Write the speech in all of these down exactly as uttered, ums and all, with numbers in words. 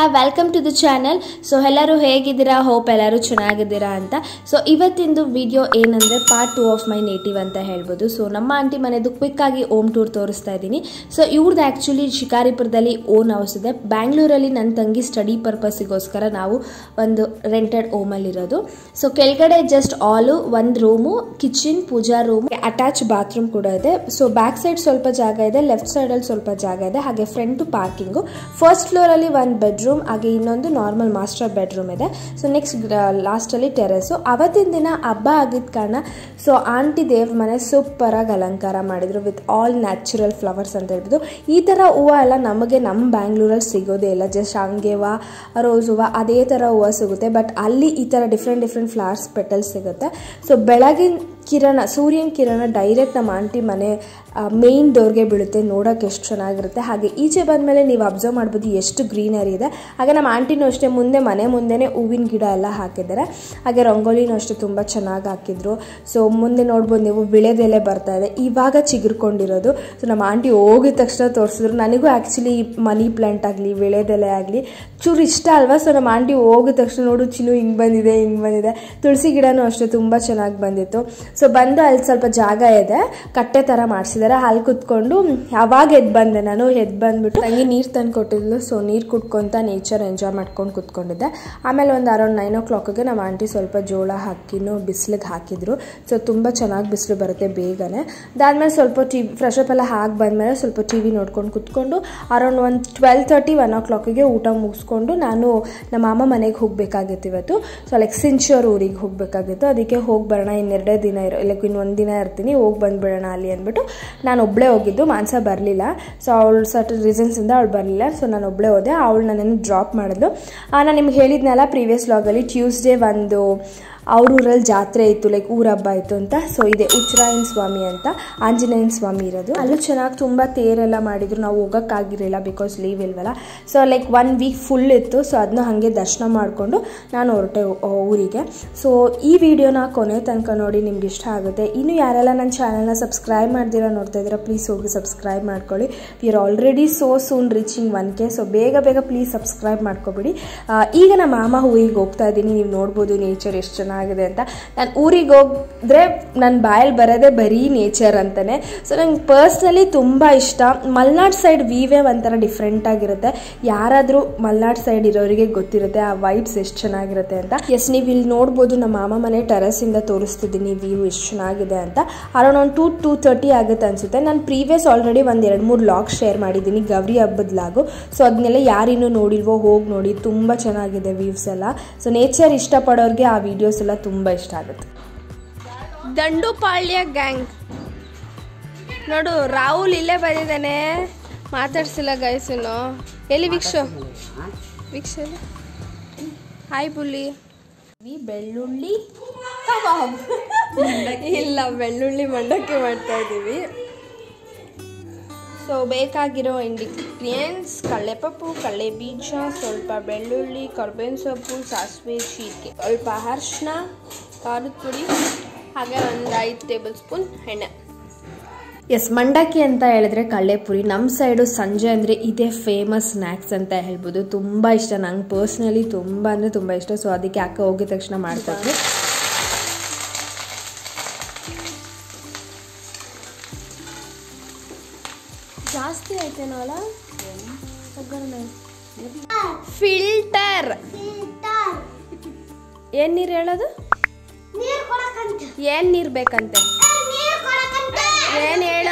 Welcome to the channel. So ಎಲ್ಲರೂ ಹೇಗಿದ್ದೀರಾ? Hope ಎಲ್ಲರೂ ಚೆನ್ನಾಗಿದ್ದೀರಾ ಅಂತ. ಸೊ ಇವತ್ತಿಂದು ವಿಡಿಯೋ ಏನಂದರೆ part two of my native ಅಂತ ಹೇಳ್ಬೋದು. ಸೊ ನಮ್ಮ ಆಂಟಿ ಮನೆದು ಕ್ವಿಕ್ಕಾಗಿ ಓಮ್ ಟೂರ್ ತೋರಿಸ್ತಾ ಇದ್ದೀನಿ. ಸೊ ಇವ್ರದ್ದು ಆ್ಯಕ್ಚುಲಿ ಶಿಕಾರಿಪುರದಲ್ಲಿ ಓನ್ ಹೌಸ್ ಇದೆ. ಬ್ಯಾಂಗ್ಳೂರಲ್ಲಿ ನನ್ನ ತಂಗಿ ಸ್ಟಡಿ ಪರ್ಪಸ್ಸಿಗೋಸ್ಕರ ನಾವು ಒಂದು ರೆಂಟೆಡ್ ಓಮಲ್ಲಿರೋದು. ಸೊ ಕೆಳಗಡೆ ಜಸ್ಟ್ ಆಲು ಒಂದು room, kitchen, pooja room, attach bathroom ಕೂಡ ಇದೆ. ಸೊ ಬ್ಯಾಕ್ ಸೈಡ್ ಸ್ವಲ್ಪ ಜಾಗ ಇದೆ, ಲೆಫ್ಟ್ ಸೈಡಲ್ಲಿ ಸ್ವಲ್ಪ ಜಾಗ ಇದೆ, ಹಾಗೆ ಫ್ರಂಟು ಪಾರ್ಕಿಂಗು. ಫಸ್ಟ್ ಫ್ಲೋರಲ್ಲಿ ಒಂದು ಬೆಡ್ರೂಮ್, ಹಾಗೆ ಇನ್ನೊಂದು ನಾರ್ಮಲ್ ಮಾಸ್ಟರ್ ಬೆಡ್ರೂಮ್ ಇದೆ. ಸೊ ನೆಕ್ಸ್ಟ್ ಲಾಸ್ಟಲ್ಲಿ ಟೆರೆಸು. ಅವತ್ತಿನ ದಿನ ಹಬ್ಬ ಆಗಿದ್ದ ಕಾರಣ ಸೊ ಆಂಟಿ ದೇವ್ರ ಮನೆ ಸೂಪರಾಗಿ ಅಲಂಕಾರ ಮಾಡಿದರು ವಿತ್ ಆಲ್ ನ್ಯಾಚುರಲ್ ಫ್ಲವರ್ಸ್ ಅಂತ ಹೇಳ್ಬೋದು. ಈ ಥರ ಹೂವು ಎಲ್ಲ ನಮಗೆ ನಮ್ಮ ಬ್ಯಾಂಗ್ಳೂರಲ್ಲಿ ಸಿಗೋದೇ ಇಲ್ಲ. ಜಸ್ಟ್ ಶಾವಿಗೆ ಹೂವು, ರೋಸ್ ಹೂವು, ಅದೇ ಥರ ಹೂವು ಸಿಗುತ್ತೆ. ಬಟ್ ಅಲ್ಲಿ ಈ ಥರ ಡಿಫ್ರೆಂಟ್ ಡಿಫ್ರೆಂಟ್ ಫ್ಲವರ್ಸ್ ಪೆಟಲ್ಸ್ ಸಿಗುತ್ತೆ. ಸೊ ಬೆಳಗಿನ ಕಿರಣ, ಸೂರ್ಯನ ಕಿರಣ ಡೈರೆಕ್ಟ್ ನಮ್ಮ ಆಂಟಿ ಮನೆ ಮೇಯ್ನ್ ಡೋರ್ಗೆ ಬೀಳುತ್ತೆ. ನೋಡೋಕೆ ಎಷ್ಟು ಚೆನ್ನಾಗಿರುತ್ತೆ. ಹಾಗೆ ಈಚೆ ಬಂದಮೇಲೆ ನೀವು ಅಬ್ಸರ್ವ್ ಮಾಡ್ಬೋದು ಎಷ್ಟು ಗ್ರೀನರಿ ಇದೆ. ಹಾಗೆ ನಮ್ಮ ಆಂಟಿನೂ ಅಷ್ಟೇ ಮುಂದೆ ಮನೆ ಮುಂದೆನೇ ಹೂವಿನ ಗಿಡ ಎಲ್ಲ ಹಾಕಿದ್ದಾರೆ. ಹಾಗೆ ರಂಗೋಲಿನೂ ಅಷ್ಟೇ ತುಂಬ ಚೆನ್ನಾಗಿ ಹಾಕಿದ್ರು. ಸೊ ಮುಂದೆ ನೋಡ್ಬೋದು ನೀವು ವಿಳೆದೆಲೆ ಬರ್ತಾ ಇದೆ, ಇವಾಗ ಚಿಗುರ್ಕೊಂಡಿರೋದು. ಸೊ ನಮ್ಮ ಆಂಟಿ ಹೋಗಿದ ತಕ್ಷಣ ತೋರಿಸಿದ್ರು. ನನಗೂ ಆ್ಯಕ್ಚುಲಿ ಮನಿ ಪ್ಲ್ಯಾಂಟ್ ಆಗಲಿ ವಿಳೆದೆಲೆ ಆಗಲಿ ಚೂರು ಇಷ್ಟ ಅಲ್ವಾ. ಸೊ ನಮ್ಮ ಆಂಟಿ ಹೋಗಿದ ತಕ್ಷಣ ನೋಡು ಚಿನ್ನು ಹಿಂಗೆ ಬಂದಿದೆ ಹಿಂಗೆ ಬಂದಿದೆ. ತುಳಸಿ ಗಿಡನೂ ಅಷ್ಟೇ ತುಂಬ ಚೆನ್ನಾಗಿ ಬಂದಿತ್ತು. ಸೊ ಬಂದು ಅಲ್ಲಿ ಸ್ವಲ್ಪ ಜಾಗ ಇದೆ, ಕಟ್ಟೆ ಥರ ಮಾಡಿಸಿದ್ದಾರೆ. ಅಲ್ಲಿ ಕುತ್ಕೊಂಡು ಅವಾಗ ಎದ್ದು ಬಂದೆ ನಾನು. ಎದ್ದು ಬಂದುಬಿಟ್ಟು ನನಗೆ ನೀರು ತಂದು ಕೊಟ್ಟಿದ್ಲು. ಸೊ ನೀರು ಕುಡ್ಕೊತ ನೇಚರ್ ಎಂಜಾಯ್ ಮಾಡ್ಕೊಂಡು ಕುತ್ಕೊಂಡಿದ್ದೆ. ಆಮೇಲೆ ಒಂದು ಅರೌಂಡ್ ನೈನ್ ಓ ಕ್ಲಾಕಿಗೆ ನಮ್ಮ ಆಂಟಿ ಸ್ವಲ್ಪ ಜೋಳ ಹಾಕಿನೂ ಬಿಸಿಲಿಗೆ ಹಾಕಿದ್ರು. ಸೊ ತುಂಬ ಚೆನ್ನಾಗಿ ಬಿಸಿಲು ಬರುತ್ತೆ ಬೇಗನೆ. ಅದಾದಮೇಲೆ ಸ್ವಲ್ಪ ಟಿ ವಿ ಫ್ರೆಶ್ ಅಪ್ ಎಲ್ಲ ಹಾಕಿ ಬಂದಮೇಲೆ ಸ್ವಲ್ಪ ಟಿ ವಿ ನೋಡ್ಕೊಂಡು ಕುತ್ಕೊಂಡು ಅರೌಂಡ್ ಒಂದು ಟ್ವೆಲ್ ತರ್ಟಿ ಒನ್ ಓ ಕ್ಲಾಕಿಗೆ ಊಟ ಮುಗಿಸ್ಕೊಂಡು ನಾನು ನಮ್ಮ ಮಾಮ ಮನೆಗೆ ಹೋಗಬೇಕಾಗಿತ್ತು ಇವತ್ತು. ಸೊ ಲೈಕ್ ಸಿಂಚೂರ್ ಊರಿಗೆ ಹೋಗಬೇಕಾಗಿತ್ತು. ಅದಕ್ಕೆ ಹೋಗಿ ಬರೋಣ, ಇನ್ನೆರಡೇ ದಿನ ಇರೋ ಲೈಕ್ ಇನ್ನೊಂದು ದಿನ ಇರ್ತೀನಿ, ಹೋಗಿ ಬಂದುಬಿಡೋಣ ಅಲ್ಲಿ ಅಂದ್ಬಿಟ್ಟು ನಾನು ಒಬ್ಬಳೇ ಹೋಗಿದ್ದು. ಮಾನಸ ಬರಲಿಲ್ಲ. ಸೊ ಅವಳು ಸರ್ಟನ್ ರೀಸನ್ಸಿಂದ ಅವಳು ಬರಲಿಲ್ಲ. ಸೊ ನಾನು ಒಬ್ಬಳೇ ಹೋದೆ. ಅವಳು ನನ್ನನ್ನು ಡ್ರಾಪ್ ಮಾಡಿದ್ಲು. ನಾನು ನಿಮ್ಗೆ ಹೇಳಿದ್ನಲ್ಲ ಪ್ರೀವಿಯಸ್ ವ್ಲಾಗಲ್ಲಿ, ಟ್ಯೂಸ್ಡೇ ಒಂದು ಅವ್ರ ಊರಲ್ಲಿ ಜಾತ್ರೆ ಇತ್ತು, ಲೈಕ್ ಊರ ಹಬ್ಬ ಇತ್ತು ಅಂತ. ಸೊ ಇದೆ ಉಚ್ಚರಾಯನ ಸ್ವಾಮಿ ಅಂತ, ಆಂಜನೇಯನ ಸ್ವಾಮಿ ಇರೋದು. ಅಲ್ಲೂ ಚೆನ್ನಾಗಿ ತುಂಬ ತೇರೆಲ್ಲ ಮಾಡಿದ್ರು. ನಾವು ಹೋಗೋಕ್ಕಾಗಿರಲಿಲ್ಲ ಬಿಕಾಸ್ ಲೀವ್ ಇಲ್ವಲ್ಲ. So like one week full ಇತ್ತು. ಸೊ ಅದನ್ನ ಹಾಗೆ ದರ್ಶನ ಮಾಡಿಕೊಂಡು ನಾನು ಹೊರಟೆ ಊರಿಗೆ. ಸೊ ಈ ವಿಡಿಯೋನ ಕೊನೆ ತನಕ ನೋಡಿ, ನಿಮ್ಗೆ ಇಷ್ಟ ಆಗುತ್ತೆ. ಇನ್ನು ಯಾರೆಲ್ಲ ನನ್ನ ಚಾನಲ್ನ ಸಬ್ಸ್ಕ್ರೈಬ್ ಮಾಡ್ದಿರ ನೋಡ್ತಾ ಇದ್ದೀರಾ, ಪ್ಲೀಸ್ ಹೋಗಿ ಸಬ್ಸ್ಕ್ರೈಬ್ ಮಾಡ್ಕೊಳ್ಳಿ. We are already so soon reaching one K. So ಬೇಗ ಬೇಗ ಪ್ಲೀಸ್ ಸಬ್ಸ್ಕ್ರೈಬ್ ಮಾಡ್ಕೊಬಿಡಿ. ಈಗ ನಮ್ಮ ಮಾಮ ಊರಿಗೆ ಹೋಗ್ತಾ ಇದ್ದೀನಿ. ನೀವು ನೋಡ್ಬೋದು ನೇಚರ್ ಎಷ್ಟು ಚೆನ್ನಾಗಿ ಆಗಿದೆ ಅಂತ. ನಾನು ಊರಿಗೆ ಹೋಗಿದ್ರೆ ನನ್ನ ಬಾಯಲ್ಲಿ ಬರೋದೇ ಬರೀ ನೇಚರ್ ಅಂತಾನೆ. ಸೊ ನಂಗೆ ಪರ್ಸ್ನಲಿ ತುಂಬ ಇಷ್ಟ. ಮಲ್ನಾಡ್ ಸೈಡ್ ವೀವೇ ಒಂಥರ ಡಿಫ್ರೆಂಟ್ ಆಗಿರುತ್ತೆ. ಯಾರಾದರೂ ಮಲ್ನಾಡ್ ಸೈಡ್ ಇರೋರಿಗೆ ಗೊತ್ತಿರುತ್ತೆ ಆ ವೈಬ್ಸ್ ಎಷ್ಟು ಚೆನ್ನಾಗಿರುತ್ತೆ ಅಂತ. ಎಸ್, ನೀವು ಇಲ್ಲಿ ನೋಡ್ಬೋದು ನಮ್ಮ ಮಾಮ ಮನೆ ಟೆರಸಿಂದ ತೋರಿಸ್ತಿದ್ದೀನಿ ವ್ಯೂ ಎಷ್ಟು ಚೆನ್ನಾಗಿದೆ ಅಂತ. ಅರೌಂಡ್ ಒಂದು ಟೂ ಟೂ ತರ್ಟಿ ಆಗುತ್ತೆ ಅನಿಸುತ್ತೆ. ನಾನು ಪ್ರೀವಿಯಸ್ ಆಲ್ರೆಡಿ ಒಂದು ಎರಡು ಮೂರು ಲಾಗ್ ಶೇರ್ ಮಾಡಿದ್ದೀನಿ, ಗೌರಿ ಹಬ್ಬದ ಲಾಗು. ಸೊ ಅದನ್ನೆಲ್ಲ ಯಾರಿನ್ನೂ ನೋಡಿಲ್ವೋ ಹೋಗಿ ನೋಡಿ, ತುಂಬ ಚೆನ್ನಾಗಿದೆ ವ್ಯೂಸ್ ಎಲ್ಲ. ಸೊ ನೇಚರ್ ಇಷ್ಟಪಡೋರಿಗೆ ಆ ವಿಡಿಯೋಸ್ ಎಲ್ಲ ತುಂಬ ಇಷ್ಟ ಆಗುತ್ತೆ. ದಂಡುಪಾಳ್ಯ ಗ್ಯಾಂಗ್ ನೋಡು, ರಾಹುಲ್ ಇಲ್ಲೇ ಬಂದಿದ್ದಾನೆ, ಮಾತಾಡ್ಸಿಲ್ಲ ಗೈಸನು. ಎಲ್ಲಿ ವೀಕ್ಷು ವೀಕ್ಷ ಹಾಯ್ ಬುಲ್ಲಿ. ಬೆಳ್ಳುಳ್ಳಿ ಕಬಾಬ್ ಇಲ್ಲ, ಬೆಳ್ಳುಳ್ಳಿ ಮಂಡಕ್ಕಿ ಮಾಡ್ತಾ ಇದ್ದೀವಿ. ಸೊ ಬೇಕಾಗಿರೋ ಇಂಗ್ರೀಡಿಯೆಂಟ್ಸ್: ಕಡಲೆಪಪ್ಪು, ಕಡಲೆ ಬೀಜ, ಸ್ವಲ್ಪ ಬೆಳ್ಳುಳ್ಳಿ, ಕರ್ಬೇವಿನ ಸೊಪ್ಪು, ಸಾಸಿವೆ, ಜೀರಿಗೆ, ಸ್ವಲ್ಪ ಅರಿಶಿನ, ಖಾರದ ಪುಡಿ, ಹಾಗೆ ಒಂದು ಐದು ಟೇಬಲ್ ಸ್ಪೂನ್ ಎಣ್ಣೆ. ಎಸ್, ಮಂಡಕ್ಕಿ ಅಂತ ಹೇಳಿದ್ರೆ ಕಡಲೆಪುರಿ. ನಮ್ಮ ಸೈಡು ಸಂಜೆ ಅಂದರೆ ಇದೇ ಫೇಮಸ್ ಸ್ನ್ಯಾಕ್ಸ್ ಅಂತ ಹೇಳ್ಬೋದು. ತುಂಬ ಇಷ್ಟ ನಂಗೆ ಪರ್ಸ್ನಲಿ, ತುಂಬ ಅಂದರೆ ತುಂಬ ಇಷ್ಟ. ಸೊ ಅದಕ್ಕೆ ಅಕ್ಕ ಹೋಗಿದ ತಕ್ಷಣ ಮಾಡ್ತಾಯಿದ್ರು. ಜಾಸ್ತಿ ಆಯ್ತೇನೋಲ್ಲ ಒಗ್ಗರಣೆ. ಫಿಲ್ಟರ್ ಏನ್ ನೀರು ಹೇಳೋದು? ಏನ್ ನೀರು ಬೇಕಂತೆ? ಏನ್ ಹೇಳೋ?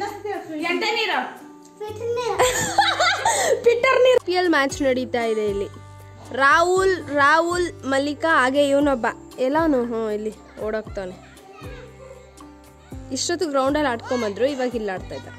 ಫಿಲ್ಟರ್ ನೀರು. ಪಿ ಎಲ್ ಮ್ಯಾಚ್ ನಡೀತಾ ಇದೆ ಇಲ್ಲಿ. ರಾಹುಲ್ ರಾಹುಲ್ ಮಲ್ಲಿಕಾ, ಹಾಗೆ ಇವನೊಬ್ಬ ಎಲ್ಲವನು ಹ್ಞೂ ಇಲ್ಲಿ ಓಡೋಗ್ತಾನೆ. ಇಷ್ಟೊತ್ತು ಗ್ರೌಂಡಲ್ಲಿ ಆಡ್ಕೊಂಬಂದ್ರು, ಇವಾಗ ಇಲ್ಲಿ ಆಡ್ತಾ ಇದ್ದಾರೆ.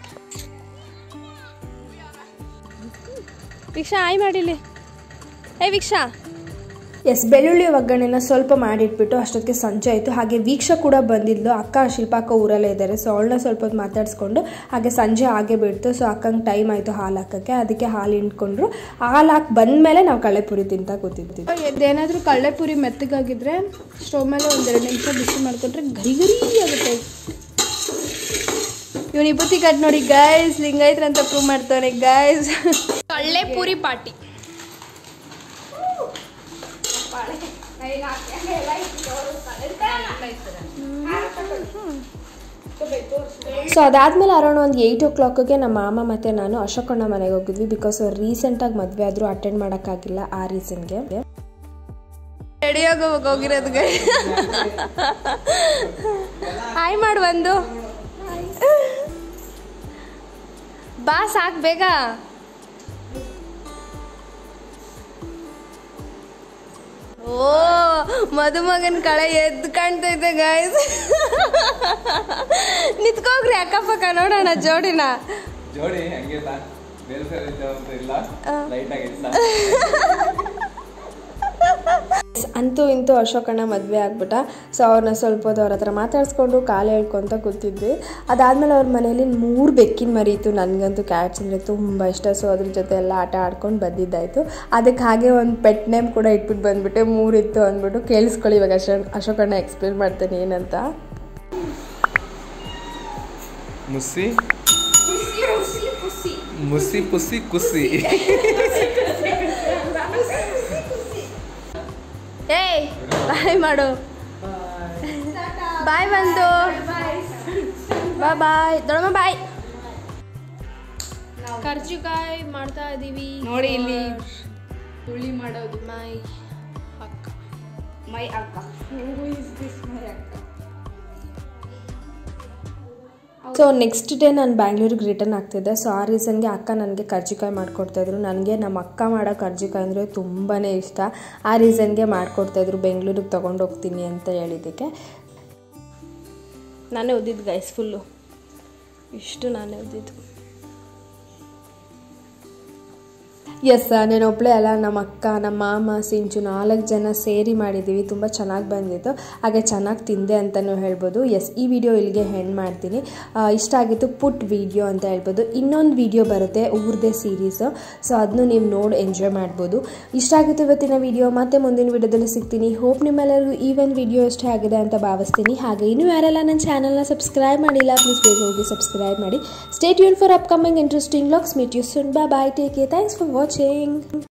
ವೀಕ್ಷಾ ಆಯ್ ಮಾಡಿಲಿ. ಏ ವೀಕ್ಷಾ. ಎಸ್, ಬೆಳ್ಳುಳ್ಳಿ ಒಗ್ಗರಣೆನ ಸ್ವಲ್ಪ ಮಾಡಿಟ್ಬಿಟ್ಟು ಅಷ್ಟೊತ್ತಿಗೆ ಸಂಜೆ ಆಯಿತು. ಹಾಗೆ ವೀಕ್ಷಾ ಕೂಡ ಬಂದಿದ್ಲು. ಅಕ್ಕ ಶಿಲ್ಪಾಕ್ಕ ಊರಲ್ಲೇ ಇದ್ದಾರೆ. ಸೊ ಅವಳನ್ನ ಸ್ವಲ್ಪ ಹೊತ್ತು ಮಾತಾಡಿಸ್ಕೊಂಡು ಹಾಗೆ ಸಂಜೆ ಹಾಗೆ ಬಿಡ್ತು. ಸೊ ಅಕ್ಕಂಗೆ ಟೈಮ್ ಆಯಿತು ಹಾಲು ಹಾಕೋಕ್ಕೆ. ಅದಕ್ಕೆ ಹಾಲು ಹಿಂಡ್ಕೊಂಡ್ರು. ಹಾಲು ಹಾಕಿ ಬಂದಮೇಲೆ ನಾವು ಕಡಲೆಪುರಿ ತಿಂತ ಕೂತಿದ್ವಿ. ಏನಾದರೂ ಕಡಲೆಪುರಿ ಮೆತ್ತಗಾಗಿದ್ರೆ ಸ್ಟವ್ ಮೇಲೆ ಒಂದೆರಡು ನಿಮಿಷ ಬಿಸಿ ಮಾಡಿಕೊಂಡ್ರೆ ಗರಿ ಗರಿ ಆಗುತ್ತೆ. ಇವನು ಇಬ್ಬತಿ ಕಟ್ ನೋಡಿ ಗೈಸ್, ಲಿಂಗಾಯತ್ರ ಅಂತ ಪ್ರೂವ್ ಮಾಡ್ತಾನೆ ಗೈಸ್. ಕಳ್ಳೆ ಪೂರಿ ಪಾರ್ಟಿ. ಸೊ ಅದಾದಮೇಲೆ ಅರೌಂಡ್ ಒಂದು ಏಯ್ಟ್ ಓ ಕ್ಲಾಕ್ಗೆ ನಮ್ಮ ಮಾಮ ಮತ್ತು ನಾನು ಅಶೋಕಣ್ಣ ಮನೆಗೆ ಹೋಗಿದ್ವಿ. ಬಿಕಾಸ್ ಅವ್ರು ರೀಸೆಂಟಾಗಿ ಮದುವೆ ಆದರೂ ಅಟೆಂಡ್ ಮಾಡೋಕ್ಕಾಗಿಲ್ಲ, ಆ ರೀಸನ್ಗೆ ರೆಡಿಯಾಗಿ ಹೋಗಿರೋದು. ಹಾಯ್ ಮಾಡು ಒಂದು ಬಾ, ಸಾಕು ಬೇಗ. ಓ ಮದುಮಗನ ಕಳೆ ಎದ್ದು ಕಾಣ್ತೈತೆ ಗಾಯ್ಸ್. ನಿತ್ಕೋಗ್ರಿ ಅಕ್ಕಪಕ್ಕ ನೋಡೋಣ ಜೋಡಿನ. ಜೋಡಿ ಹಂಗಿಲ್ಲ, ಬೇರೆ ಬೇರೆ ಇಲ್ಲ, ಲೈಟ್ ಆಗಿಲ್ಲ. ಅಂತೂ ಇಂತೂ ಅಶೋಕಣ್ಣ ಮದುವೆ ಆಗ್ಬಿಟ್ಟ. ಸೊ ಅವ್ರನ್ನ ಸ್ವಲ್ಪ ಹೊತ್ತು ಅವ್ರ ಹತ್ರ ಮಾತಾಡಿಸ್ಕೊಂಡು ಕಾಲು ಹೇಳ್ಕೊತ ಕೂತಿದ್ವಿ. ಅದಾದಮೇಲೆ ಅವ್ರ ಮನೇಲಿ ಮೂರು ಬೆಕ್ಕಿನ ಮರಿ ಇತ್ತು. ನನಗಂತೂ ಕ್ಯಾಟ್ಸ್ ಅಂದರೆ ತುಂಬ ಇಷ್ಟ. ಸೊ ಅದ್ರ ಜೊತೆ ಎಲ್ಲ ಆಟ ಆಡ್ಕೊಂಡು ಬಂದಿದ್ದಾಯಿತು. ಅದಕ್ಕೆ ಹಾಗೆ ಒಂದು ಪೆಟ್ ನೇಮ್ ಕೂಡ ಇಟ್ಬಿಟ್ಟು ಬಂದುಬಿಟ್ಟೆ. ಮೂರಿತ್ತು ಅಂದ್ಬಿಟ್ಟು ಕೇಳಿಸ್ಕೊಳ್ಳಿ. ಇವಾಗ ಅಶೋ ಅಶೋಕಣ್ಣ ಎಕ್ಸ್ಪ್ಲೇನ್ ಮಾಡ್ತೇನೆ ಏನಂತ. ಮುಸಿ ಮುಸಿ ಪುಸಿ ಕುಸಿ. ಏಯ್ ಬಾಯ್ ಮಾಡು, ಬಾಯ್ ಬಂದು ಬಾಯ್ ಬಾಯ್ ದೊಡ್ಡಮ್ಮ ಬಾಯ್. ಕರ್ಜಿಕಾಯಿ ಮಾಡ್ತಾ ಇದೀವಿ ನೋಡಿ, ಇಲ್ಲಿ ಹುಳಿ ಮಾಡೋದು. ಮೈ ಅಕ್ಕ ಮೈ ಅಕ್ಕ ಹೂ ಇಸ್ ದಿಸ್ ಮೈ ಅಕ್ಕ. ಸೊ ನೆಕ್ಸ್ಟ್ ಡೇ ನಾನು ಬ್ಯಾಂಗ್ಳೂರಿಗೆ ರಿಟರ್ನ್ ಆಗ್ತಿದ್ದೆ. ಸೊ ಆ ರೀಸನ್ಗೆ ಅಕ್ಕ ನನಗೆ ಕರ್ಜಿಕಾಯಿ ಮಾಡಿಕೊಡ್ತಾಯಿದ್ರು. ನನಗೆ ನಮ್ಮ ಅಕ್ಕ ಮಾಡೋ ಕರ್ಜಿಕಾಯಿ ಅಂದರೆ ತುಂಬಾ ಇಷ್ಟ. ಆ ರೀಸನ್ಗೆ ಮಾಡಿಕೊಡ್ತಾಯಿದ್ರು, ಬೆಂಗಳೂರಿಗೆ ತೊಗೊಂಡು ಹೋಗ್ತೀನಿ ಅಂತ ಹೇಳಿದ್ದಕ್ಕೆ. ನಾನೇ ಓದಿದ್ದು ಗೈಸ್, ಫುಲ್ಲು ಇಷ್ಟು ನಾನೇ ಓದಿದ್ದು. ಎಸ್, ನಾನು ಒಬ್ಬಳೇ ಅಲ್ಲ, ನಮ್ಮ ಅಕ್ಕ, ನಮ್ಮ ಮಾಮ, ಸಿಂಚು ನಾಲ್ಕು ಜನ ಸೇರಿ ಮಾಡಿದ್ದೀವಿ. ತುಂಬ ಚೆನ್ನಾಗಿ ಬಂದಿತ್ತು, ಹಾಗೆ ಚೆನ್ನಾಗಿ ತಿಂದೆ ಅಂತಲೂ ಹೇಳ್ಬೋದು. ಎಸ್, ಈ ವಿಡಿಯೋ ಇಲ್ಲಿಗೆ ಹೆಣ್ಣು ಮಾಡ್ತೀನಿ. ಇಷ್ಟ ಆಗಿತ್ತು, ಪುಟ್ ವಿಡಿಯೋ ಅಂತ ಹೇಳ್ಬೋದು. ಇನ್ನೊಂದು ವಿಡಿಯೋ ಬರುತ್ತೆ ಊರದೇ ಸೀರೀಸು. ಸೊ ಅದನ್ನು ನೀವು ನೋಡಿ ಎಂಜಾಯ್ ಮಾಡ್ಬೋದು. ಇಷ್ಟ ಆಗಿತ್ತು ಇವತ್ತಿನ ವಿಡಿಯೋ. ಮತ್ತೆ ಮುಂದಿನ ವಿಡಿಯೋದಲ್ಲಿ ಸಿಗ್ತೀನಿ. ಹೋಪ್ ನಿಮ್ಮೆಲ್ಲರಿಗೂ ಈ ಒಂದು ವಿಡಿಯೋ ಇಷ್ಟ ಆಗಿದೆ ಅಂತ ಭಾವಿಸ್ತೀನಿ. ಹಾಗೆ ಇನ್ನೂ ಯಾರೆಲ್ಲ ನನ್ನ ಚಾನಲ್ನ ಸಬ್ಸ್ಕ್ರೈಬ್ ಮಾಡಿಲ್ಲ, ಪ್ಲೀಸ್ ಬೇಗ ಹೋಗಿ ಸಬ್ಸ್ಕ್ರೈಬ್ ಮಾಡಿ. Stay tune for upcoming interesting vlogs. Meet you soon. Bye bye, take care, thanks for watching.